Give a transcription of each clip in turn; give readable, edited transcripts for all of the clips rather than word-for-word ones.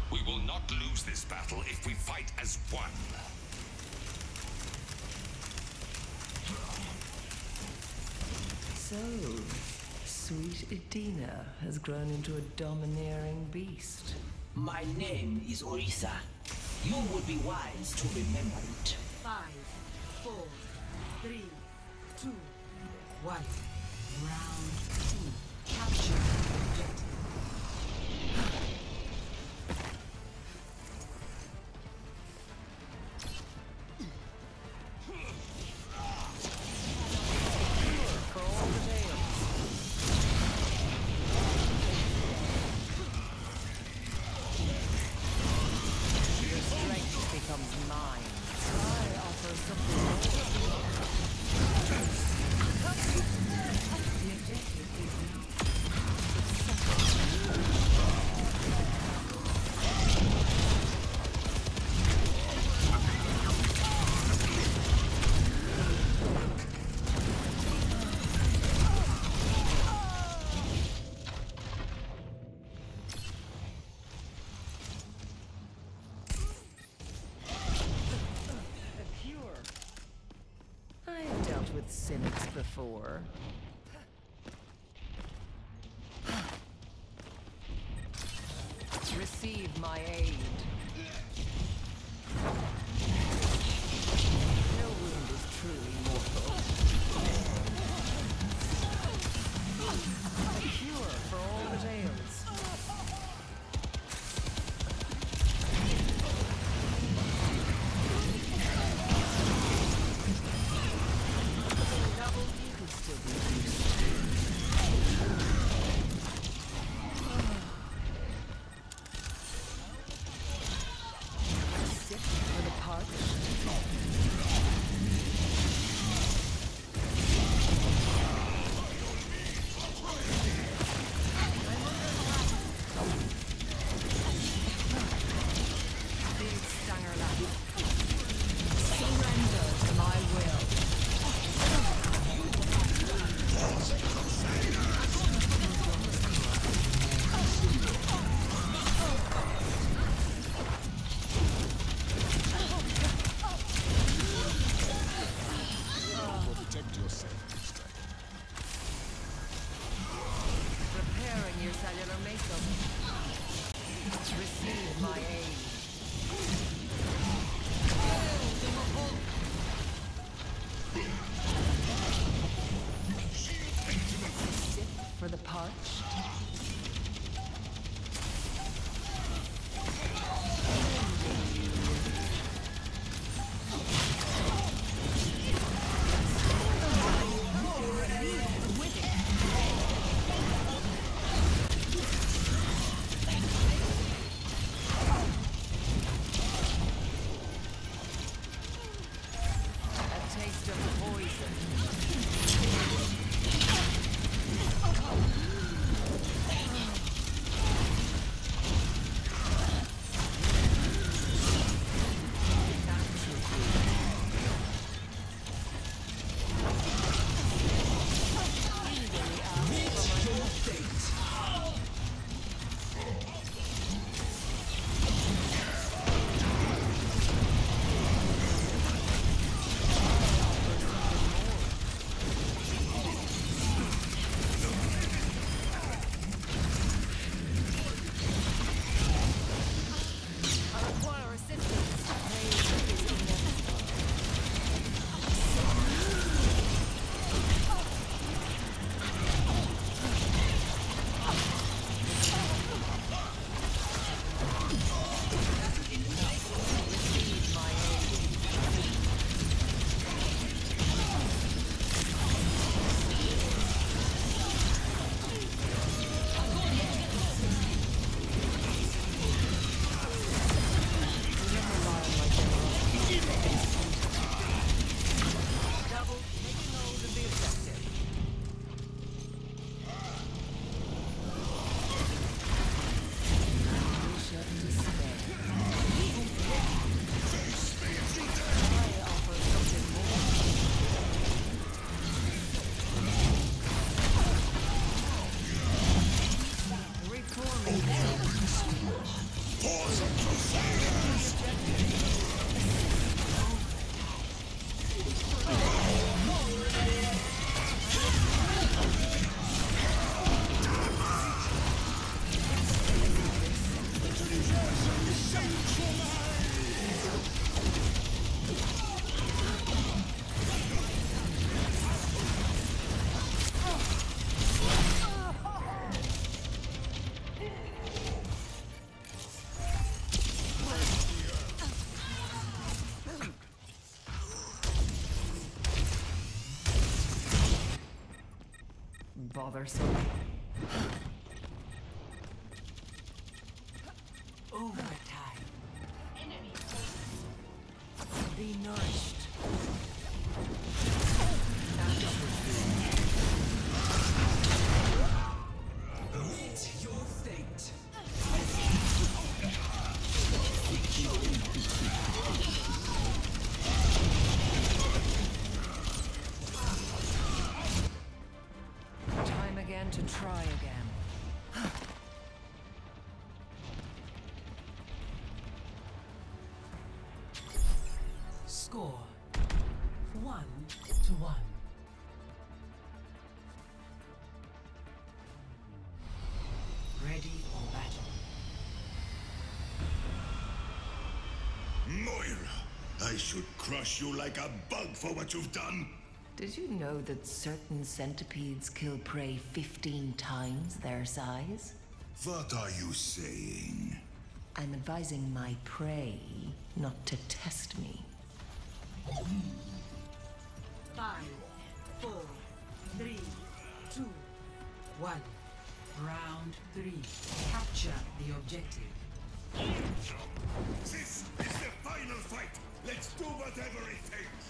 We will not lose this battle if we fight as one. So, sweet Edina has grown into a domineering beast. My name is Orisa. You would be wise to remember it. 5, 4, 3, 2, 1. Round 2. Capture objective. With cynics before. Receive my aid. No wound is truly mortal. A cure for all that ails. Receive my aid. Sip for the parched. For the Crusaders! Bothersome. Overtime. Be nourished. Meet your fate. Time again to try again. Score 1-1. Ready for battle. Moira, I should crush you like a bug for what you've done. Did you know that certain centipedes kill prey 15 times their size? What are you saying? I'm advising my prey not to test me. 5, 4, 3, 2, 1. Round 3. Capture the objective. This is the final fight. Let's do whatever it takes.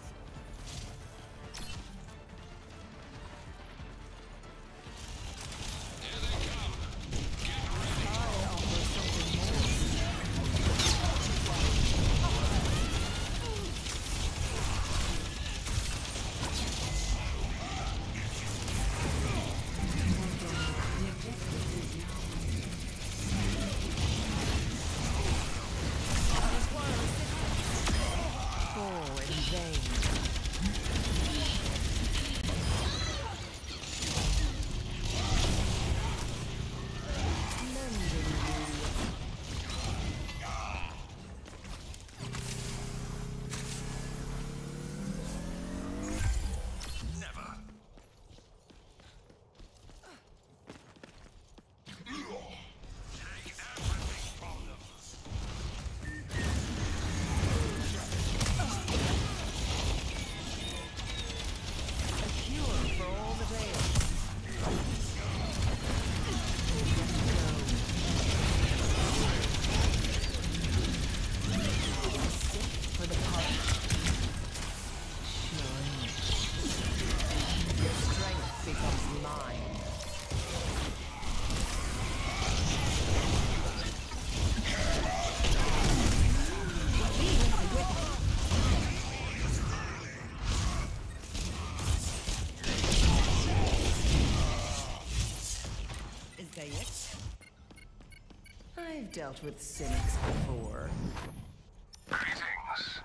I've dealt with cynics before. Greetings.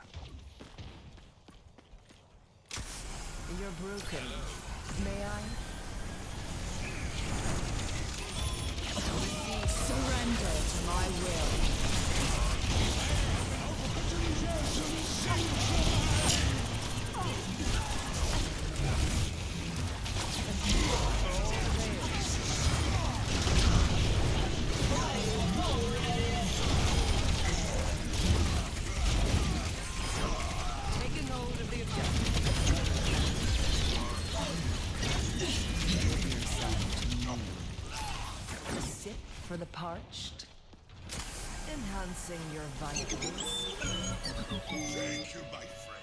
You're broken. May I? Surrender to my will. Taking hold of the objective. Sip for the parched. Enhancing your vitals. Thank you, my friend.